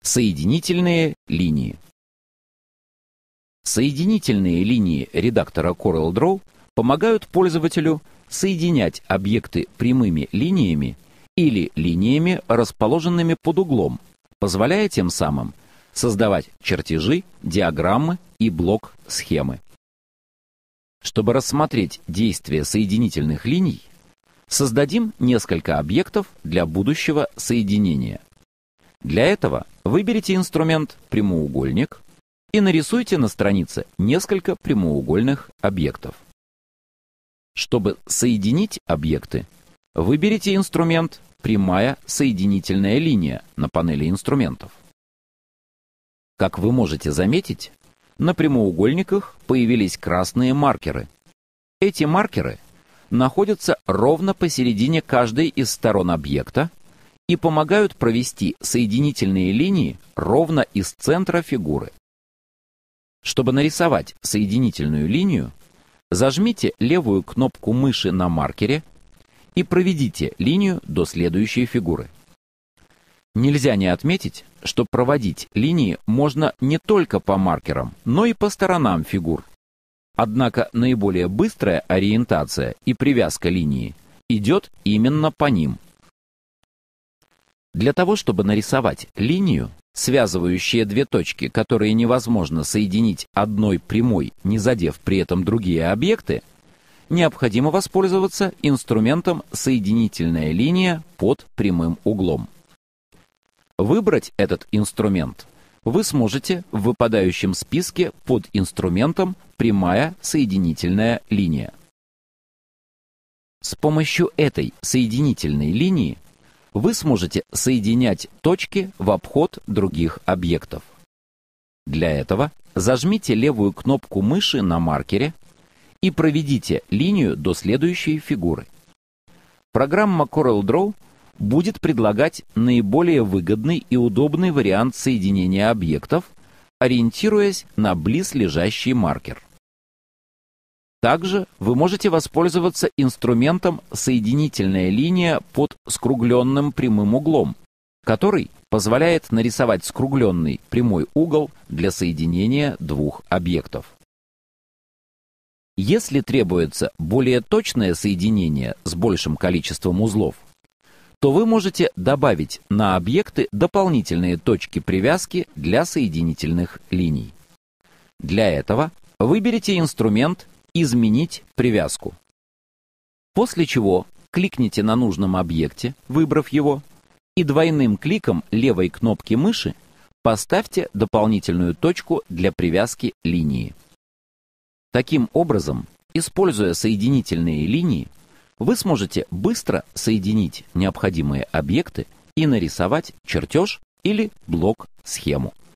Соединительные линии. Соединительные линии редактора CorelDRAW помогают пользователю соединять объекты прямыми линиями или линиями, расположенными под углом, позволяя тем самым создавать чертежи, диаграммы и блок-схемы. Чтобы рассмотреть действие соединительных линий, создадим несколько объектов для будущего соединения. Для этого выберите инструмент «Прямоугольник» и нарисуйте на странице несколько прямоугольных объектов. Чтобы соединить объекты, выберите инструмент «Прямая соединительная линия» на панели инструментов. Как вы можете заметить, на прямоугольниках появились красные маркеры. Эти маркеры находятся ровно посередине каждой из сторон объекта и помогают провести соединительные линии ровно из центра фигуры. Чтобы нарисовать соединительную линию, зажмите левую кнопку мыши на маркере и проведите линию до следующей фигуры. Нельзя не отметить, что проводить линии можно не только по маркерам, но и по сторонам фигур. Однако наиболее быстрая ориентация и привязка линии идет именно по ним. Для того, чтобы нарисовать линию, связывающие две точки, которые невозможно соединить одной прямой, не задев при этом другие объекты, необходимо воспользоваться инструментом «Соединительная линия под прямым углом». Выбрать этот инструмент вы сможете в выпадающем списке под инструментом «Прямая соединительная линия». С помощью этой соединительной линии вы сможете соединять точки в обход других объектов. Для этого зажмите левую кнопку мыши на маркере и проведите линию до следующей фигуры. Программа CorelDRAW будет предлагать наиболее выгодный и удобный вариант соединения объектов, ориентируясь на близлежащий маркер. Также вы можете воспользоваться инструментом «Соединительная линия под скругленным прямым углом», который позволяет нарисовать скругленный прямой угол для соединения двух объектов. Если требуется более точное соединение с большим количеством узлов, то вы можете добавить на объекты дополнительные точки привязки для соединительных линий. Для этого выберите инструмент «Изменить привязку». После чего кликните на нужном объекте, выбрав его, и двойным кликом левой кнопки мыши поставьте дополнительную точку для привязки линии. Таким образом, используя соединительные линии, вы сможете быстро соединить необходимые объекты и нарисовать чертеж или блок-схему.